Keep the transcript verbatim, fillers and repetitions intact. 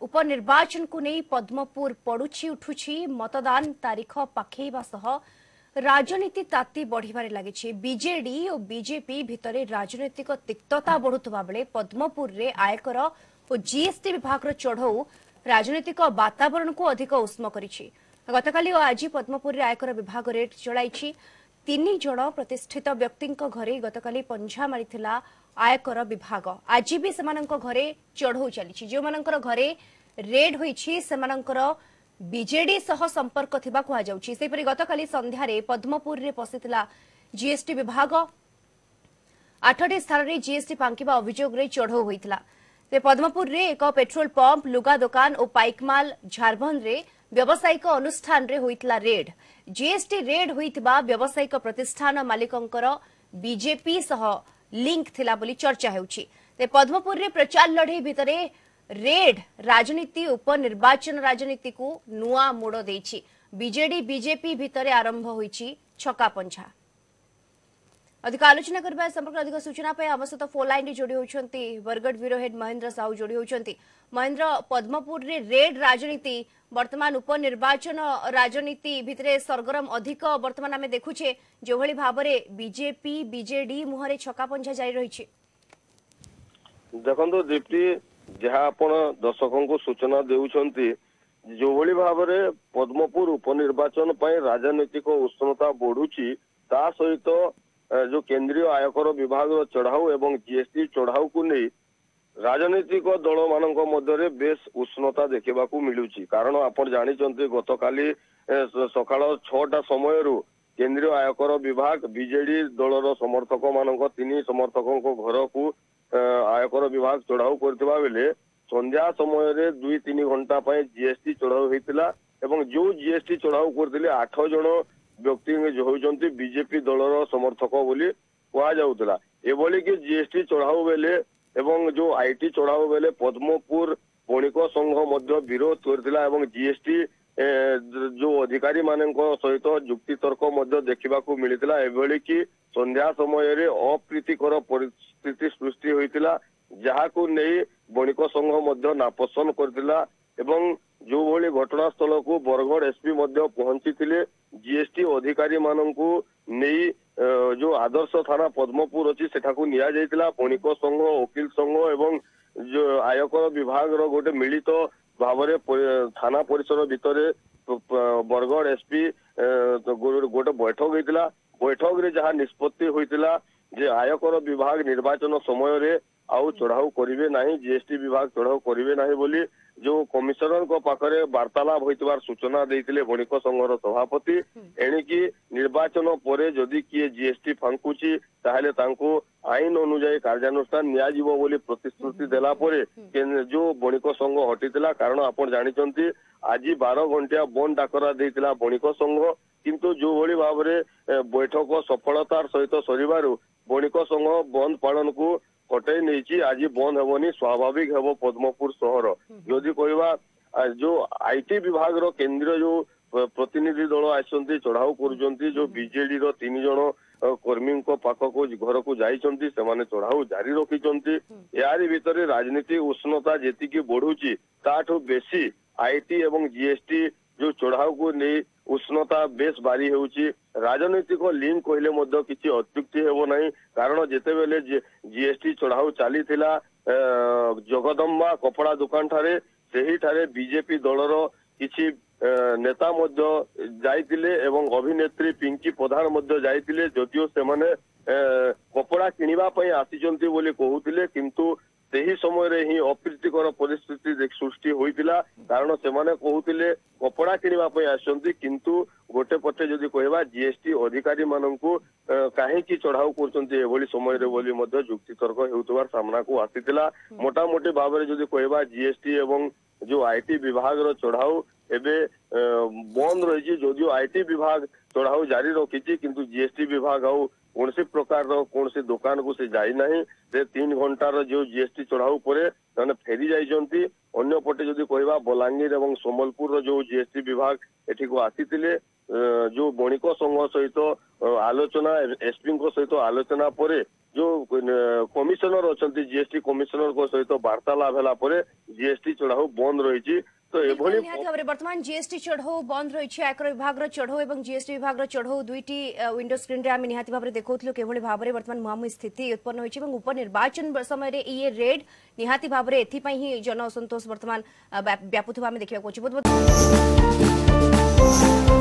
उपनिर्वाचन को नहीं पद्मपुर पड़ुछि उठुछि मतदान तारीख पाखेइबा सह राजनीति ताती बढ़िबारे लागिछि। बीजेडी और बीजेपी भितरे राजनीतिक तिक्तता बढ़ुवा बेले पद्मपुर रे आयकर और जीएसटी विभाग चढ़ऊ राजनीतिक वातावरण को अधिक उष्म करिछि। गतकाली और आज पद्मपुर रे आयकर विभाग रेड चलाइछि। तीन जन प्रतिष्ठित व्यक्ति घरे गतकाली पंझा मारिथिला आयकर विभाग। आज भी सेमानंक घरे चढ़ऊ चली जो मानकर घरे रेड होईछि सेमानंकर बीजेडी सह संपर्क थिबा कुहा जाउछि। सेपरि गतकाली संध्यारे पद्मपुर रे पसिथिला जीएसटी विभाग आठटी स्थान रे जीएसटी फांकिबा अभियोग रे चढ़ऊ होइथिला। से पद्मपुर रे एक पेट्रोल पंप लुगा दुकान और पाइकमाल झारबंद रे व्यावसायिक अनुष्ठान रे होइथिला रेड। जीएसटी रेड होइथिबा व्यावसायिक प्रतिष्ठान मालिकंकर बीजेपी सह लिंक थिला बोली चर्चा हेउछि। ते पद्मपुर रे प्रचार लड़ई भितरे रेड राजनीति उपनिर्वाचन राजनीति को नुआ मोड़ देछि। बीजेडी बीजेपी भितरे आरंभ होइछि छका पंछा। अधिक आलोचना करबा संपर्क अधिक सूचना पे आम सहित फोन लाइन जोड़ी होउछंती बरगढ़ ब्यूरो हेड महेंद्र साहू जोड़ी होउछंती। महेंद्र, पद्मपुर रे रेड राजनीति वर्तमान उपनिर्वाचन राजनीति भितरे सरगरम अधिक वर्तमान आमे देखुछे जो भली भाबरे बीजेपी बीजेडी मुहरे छका पंछा जारी रहिछि। देखंतु दीप्ति जहाँ आपण दर्शकों को सूचना देउछंती जो भली भाबरे पद्मपुर उपनिर्वाचन पय राजनीतिक उष्णता बढ़ुची ता सहित जो केंद्रीय आयकर विभाग चढ़ाऊ एवं जीएसटी चढ़ाऊ को नहीं राजनीतिक दल मानक मध्य बेस उष्णता देखा मिलूची। कारण आपण जानिचंती गतकाली सकाळ छटा समय केंद्रीय आयकर विभाग बीजेडी दलर समर्थक मानक तीन समर्थकों घर को आयकर विभाग चढ़ाऊ करथिबा बेले संध्या समय रे दुई तीन घंटा पय जीएसटी चढ़ाऊ होइतिला एवं जो जीएसटी चढ़ाऊ करथिले आठ जण व्यक्ति जो होचंती बीजेपी दलर समर्थक बोली कहा जाउतला। एभली कि जीएसटी चढ़ाऊ बेले एवं जो आईटी चढ़ाऊ बेले पद्मपुर बणिक संघ मध्य विरोध करथिला एवं जीएसटी जो अधिकारी मानक सहित जुक्ति तर्क मध्य देखा मिलता। एभली कि संध्या समय रे अप्रीतिकर परिस्थिति सृष्टि होइतिला जहाँ को नहीं बणिक संघ मध्य नापसंद करथिला एवं जो भली घटनास्थल को बरगढ़ एसपी मध्य पहुंची थिले जीएसटी अधिकारी माननकु नहीं जो आदर्श थाना पद्मपुर अच्छी सेठाकु निया जाइतिला। बणिक संघ वकील संघ एवं जो आयकर विभाग रो गोटे मिलित भावरे थाना परिसर भितरे बरगढ़ एसपी गोटे बैठक होइतिला। बैठक रे जहाँ निष्पत्ति होइतिला जे आयकर विभाग निर्वाचन समय रे आउ चढ़ाऊ करिवे नाही जीएसटी विभाग चढ़ाऊ करिवे नाही बोली जो कमिशनर को पाखरे वार्तालाप होइतबार सूचना देइतिले बणिक संघर सभापति। एणिकी निर्वाचन परे जदि किए जीएसटी फांकुची ताहले तांको आईन अनुଯାୟୀ कार्यानुष्ठान निया जीवो बोली प्रतिश्रुति देला परे जो बणिक संघ हटितिला। कारण आपण जानिचंती आज बारह घंटिया बंद डाकरा देइतिला बणिक संघ किंतु जो भली भाबरे बैठक सफलतार सहित सरिबारु बणिक संघ बंद पालन को हटाई नहीं आज बंद हेबनी स्वाभाविक हेबो पद्मपुर सहर। जदि कहवा जो आईटी विभाग रो केंद्रीय जो प्रतिनिधि दल आसंती चढ़ाऊ करुचंती जो बीजेडी रो तीन जण कर्मी को पाख को घर को जाइचंती सेमाने चढ़ाऊ जारी रखिचंती। यारी भितरे राजनीति उष्णता जेति की बढ़ुची ताठो बेसी आईटी एवं जीएसटी जो चढ़ाऊ को नहीं उष्णता बेस बारी होउची। राजनीतिक लिंक कहले मध्य किछि अत्युक्ति हेबो नाही। कारण जेते बेले जीएसटी चढ़ाऊ चली थिला जगदम्बा कपड़ा दुकान ठारे सेही ठारे बीजेपी दलर किछि नेता मध्य जाइतिले एवं अभिनेत्री पिंकी प्रधान मध्य जाइतिले जदियो से माने कपड़ा किनिबा पई आसीचंती बोली कहउतिले किंतु सेही समय रे ही अप्रीतिकर परिस्थिति सृष्टि होइतिला। कारण से माने कहउतिले कपड़ा किनिबा पई आसंती किंतु गोटे पटे जदि कहबा जीएसटी अधिकारी माननकु काहे की चढ़ाऊ करचंती एभली समय रे बोली मध्य जुक्ति तर्क हेउतबार सामना को आसीतिला। मोटा मोटी भाबरे जदि कहबा जीएसटी एवं जो आईटी विभाग रो चढ़ाऊ एबे बंद रही जदियो आईटी विभाग चढ़ाऊ जारी रखी किंतु जीएसटी विभाग आउ कौन प्रकार कौन दुकान को से जाई नहीं से तीन घंटार जो जीएसटी चढ़ाऊ पर फेरी जाइछंती अन्य पटे जदि कहवा बलांगीर एवं सम्बलपुर जो जीएसटी विभाग एठी को आसीथिले जो बणिक संघ सहित आलोचना एसपी सहित आलोचना पर जो कमिशनर अच्छा जीएसटी कमिशनर को सहित वार्तालाप है पर जीएसटी चढ़ाऊ बंद रही तो एभली वर्तमान जीएसटी चढ़ाऊ बंद रही आयकर विभाग चढ़ाऊ और जीएसटी विभाग चढ़ाऊ दुईटी विंडो स्क्रीन रे आम निहाती भाव देखुलु किभली भाव में वर्तमान मुहांमुही स्थिति उत्पन्न होइछि एवं उपनिर्वाचन समय ये रेड निहाती भाव में एथिपाई ही जन असंतोष वर्तमान व्यापुथिबा आम देखा बहुत बहुत